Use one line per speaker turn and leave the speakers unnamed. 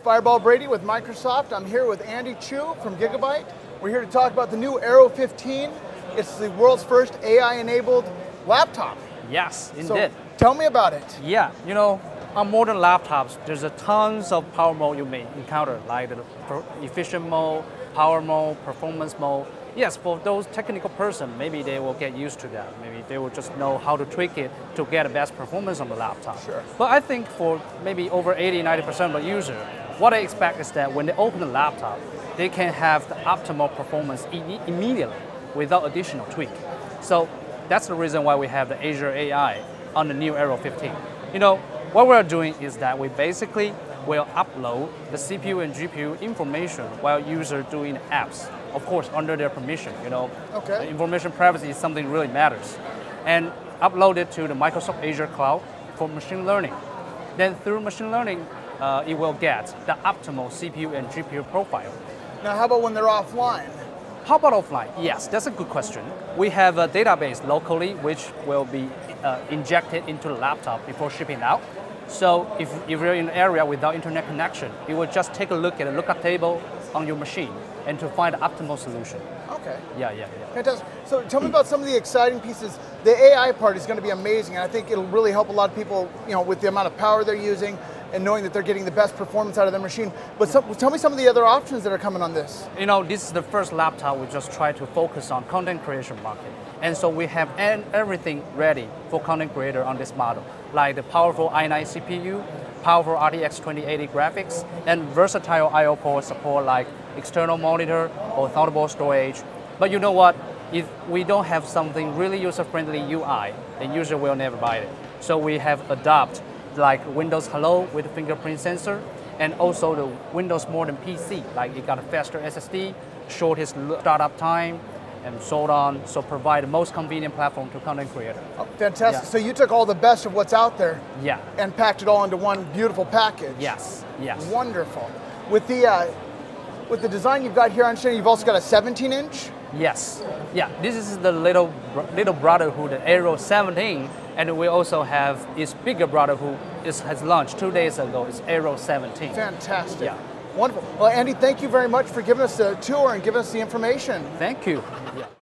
Fireball Brady with Microsoft. I'm here with Andy Chu from Gigabyte. We're here to talk about the new Aero 15. It's the world's first AI-enabled laptop.
Yes, indeed.
So tell me about it.
Yeah, you know, on modern laptops, there's a tons of power mode you may encounter, like the efficient mode, power mode, performance mode. Yes, for those technical person, maybe they will get used to that. Maybe they will just know how to tweak it to get the best performance on the laptop.
Sure.
But I think for maybe over 80–90% of the user, what I expect is that when they open the laptop, they can have the optimal performance immediately without additional tweak. So that's the reason why we have the Azure AI on the new Aero 15. You know, what we're doing is that we basically will upload the CPU and GPU information while user doing apps. Of course, under their permission, you know.
Okay.
Information privacy is something really matters. And upload it to the Microsoft Azure cloud for machine learning. Then through machine learning, it will get the optimal CPU and GPU profile.
Now, how about when they're offline?
How about offline? Yes, that's a good question. We have a database locally which will be injected into the laptop before shipping out. So if you're in an area without internet connection, you will just take a look at a lookup table on your machine and to find the optimal solution.
Okay.
Yeah.
Fantastic. So tell me about some of the exciting pieces. The AI part is going to be amazing, and I think it'll really help a lot of people, you know, with the amount of power they're using and knowing that they're getting the best performance out of their machine. But tell me some of the other options that are coming on this.
You know, this is the first laptop we just try to focus on content creation market. And so we have everything ready for content creator on this model, like the powerful i9 CPU, powerful RTX 2080 graphics, and versatile I/O port support like external monitor or thought-out storage. But you know what? If we don't have something really user-friendly UI, the user will never buy it. So we have adopted like Windows Hello with fingerprint sensor, and also the Windows Modern PC, like it got a faster SSD, shortest startup time, and so on. So provide the most convenient platform to content creator.
Oh, fantastic.
Yeah.
So you took all the best of what's out there,
Yeah.
and packed it all into one beautiful package.
Yes.
Wonderful. With the design you've got here, I understand you've also got a 17-inch?
Yes. Yeah, this is the little brotherhood, the Aero 17, and we also have its bigger brother who has launched 2 days ago. It's Aero 17.
Fantastic.
Yeah.
Wonderful. Well, Andy, thank you very much for giving us a tour and giving us the information.
Thank you. Yeah.